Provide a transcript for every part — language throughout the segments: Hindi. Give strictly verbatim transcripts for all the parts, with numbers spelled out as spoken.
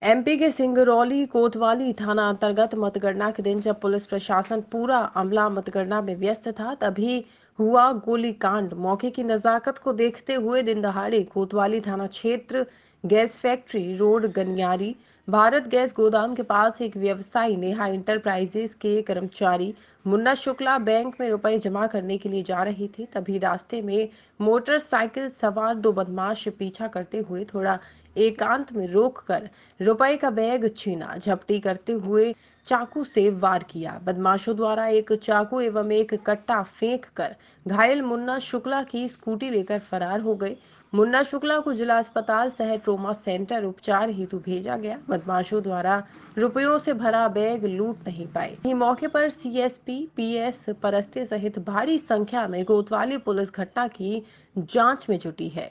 एमपी के सिंगरौली कोतवाली थाना अंतर्गत मतगणना के दिन जब पुलिस प्रशासन पूरा अमला मतगणना में व्यस्त था, तभी हुआ गोलीकांड। मौके की नजाकत को देखते हुए दिन दहाड़े कोतवाली थाना क्षेत्र gas factory road Ganiyari Bharat gas गोदाम के पास एक व्यवसायी नेहा इंटरप्राइजेज के कर्मचारी मुन्ना शुक्ला बैंक में रुपए जमा करने के लिए जा रहे थे। तभी रास्ते में मोटरसाइकिल सवार दो बदमाश पीछा करते हुए थोड़ा एकांत में रोककर रुपए का बैग छीना, झपटी करते हुए चाकू से वार किया। बदमाशों द्वारा एक चाकू एवं एक कट्टा फेंक कर घायल मुन्ना शुक्ला की स्कूटी लेकर फरार हो गए। मुन्ना शुक्ला को जिला अस्पताल सह ट्रोमा सेंटर उपचार हेतु भेजा गया। बदमाशों द्वारा रुपयों से भरा बैग लूट नहीं पाए। वहीं मौके पर सीएसपी पीएस परस्ते सहित भारी संख्या में कोतवाली पुलिस घटना की जांच में जुटी है।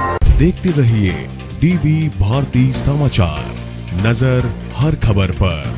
देखते रहिए डीवी भारती समाचार, नजर हर खबर पर।